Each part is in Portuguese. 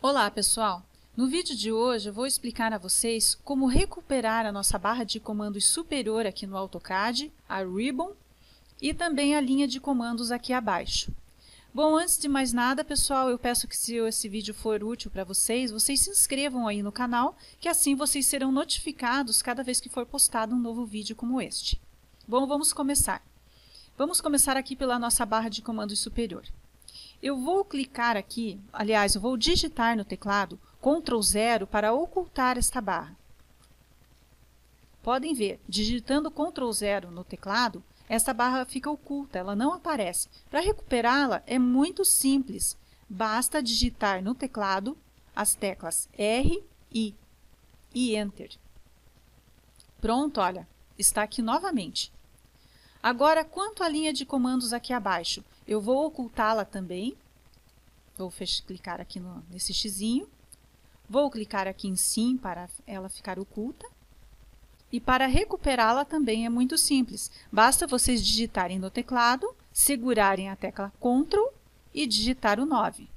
Olá, pessoal! No vídeo de hoje eu vou explicar a vocês como recuperar a nossa barra de comandos superior aqui no AutoCAD, a Ribbon, e também a linha de comandos aqui abaixo. Bom, antes de mais nada, pessoal, eu peço que se esse vídeo for útil para vocês, vocês se inscrevam aí no canal, que assim vocês serão notificados cada vez que for postado um novo vídeo como este. Bom, vamos começar. Vamos começar aqui pela nossa barra de comandos superior. Eu vou clicar aqui, aliás, eu vou digitar no teclado Ctrl 0 para ocultar esta barra. Podem ver, digitando Ctrl 0 no teclado, esta barra fica oculta, ela não aparece. Para recuperá-la é muito simples, basta digitar no teclado as teclas R, I e Enter. Pronto, olha, está aqui novamente. Agora, quanto à linha de comandos aqui abaixo, eu vou ocultá-la também. Vou clicar aqui nesse xizinho. Vou clicar aqui em Sim para ela ficar oculta. E para recuperá-la também é muito simples. Basta vocês digitarem no teclado, segurarem a tecla Ctrl e digitar o 9.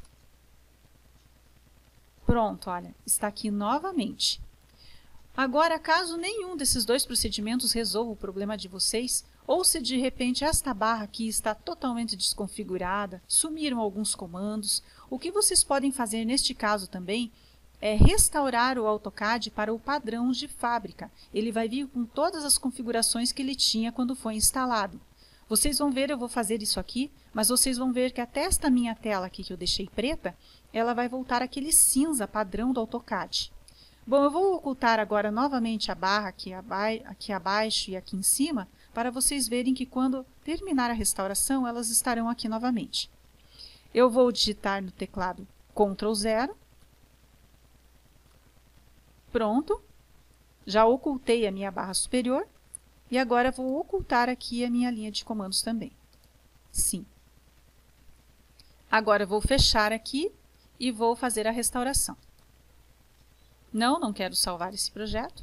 Pronto, olha, está aqui novamente. Agora, caso nenhum desses dois procedimentos resolva o problema de vocês, ou se de repente esta barra aqui está totalmente desconfigurada, sumiram alguns comandos, o que vocês podem fazer neste caso também é restaurar o AutoCAD para o padrão de fábrica. Ele vai vir com todas as configurações que ele tinha quando foi instalado. Vocês vão ver, eu vou fazer isso aqui, mas vocês vão ver que até esta minha tela aqui que eu deixei preta, ela vai voltar aquele cinza padrão do AutoCAD. Bom, eu vou ocultar agora novamente a barra aqui abaixo e aqui em cima, para vocês verem que quando terminar a restauração, elas estarão aqui novamente. Eu vou digitar no teclado Ctrl 0. Pronto. Já ocultei a minha barra superior. E agora vou ocultar aqui a minha linha de comandos também. Sim. Agora vou fechar aqui e vou fazer a restauração. Não quero salvar esse projeto.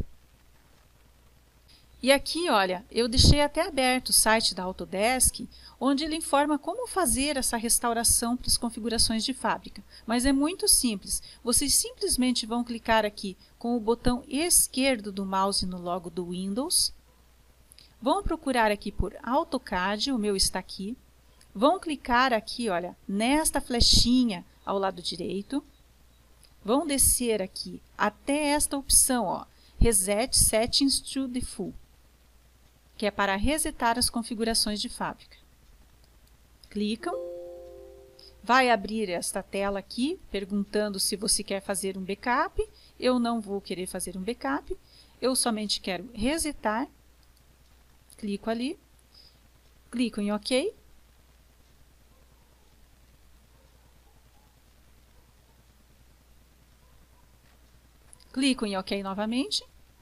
E aqui, olha, eu deixei até aberto o site da Autodesk, onde ele informa como fazer essa restauração para as configurações de fábrica. Mas é muito simples. Vocês simplesmente vão clicar aqui com o botão esquerdo do mouse no logo do Windows. Vão procurar aqui por AutoCAD, o meu está aqui. Vão clicar aqui, olha, nesta flechinha ao lado direito. Vão descer aqui até esta opção, ó, Reset Settings to Default, que é para resetar as configurações de fábrica. Clicam. Vai abrir esta tela aqui, perguntando se você quer fazer um backup. Eu não vou querer fazer um backup. Eu somente quero resetar. Clico ali. Clico em OK. Clico em OK novamente.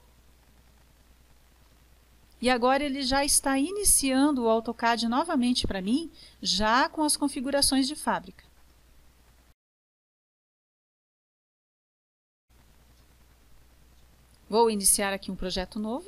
E agora ele já está iniciando o AutoCAD novamente para mim, já com as configurações de fábrica. Vou iniciar aqui um projeto novo.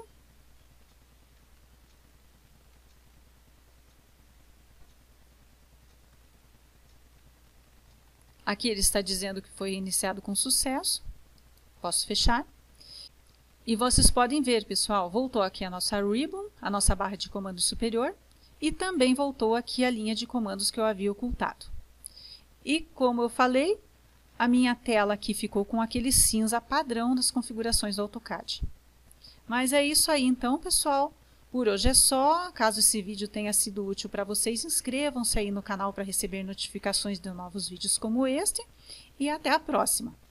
Aqui ele está dizendo que foi iniciado com sucesso. Posso fechar. E vocês podem ver, pessoal, voltou aqui a nossa Ribbon, a nossa barra de comando superior, e também voltou aqui a linha de comandos que eu havia ocultado. E como eu falei, a minha tela aqui ficou com aquele cinza padrão das configurações do AutoCAD. Mas é isso aí então, pessoal. Por hoje é só. Caso esse vídeo tenha sido útil para vocês, inscrevam-se aí no canal para receber notificações de novos vídeos como este. E até a próxima!